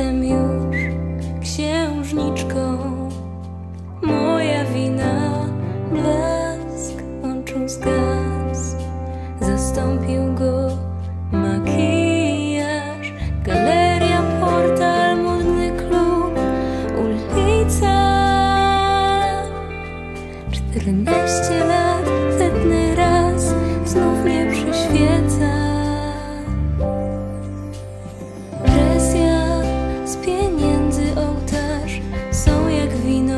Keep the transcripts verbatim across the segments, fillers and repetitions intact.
jestem już księżniczką. Moja wina, blask oczu zgasł, zastąpił go makijaż. Galeria, portal, modny klub, ulica. Czternaście lat, setny raz znów mnie przyświeca. Presja z pieniędzy, ołtarz są jak wino.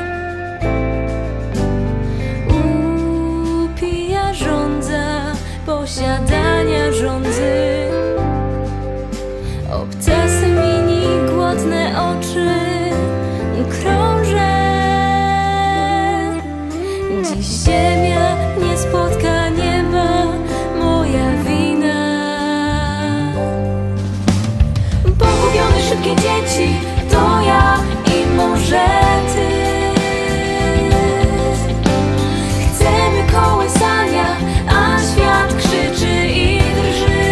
Upija żądza posiadania żądzy. Obcasy mini, głodne oczy, krążę. Dziś ziemia nie spotka nieba, moja wina. Pogubione szybkie dzieci, to ja i może ty. Chcemy kołysania, a świat krzyczy i drży.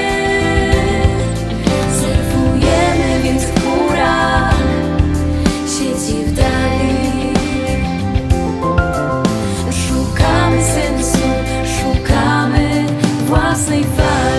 Surfujemy więc w chmurach, sieci w dali. Szukamy sensu, szukamy własnej fali.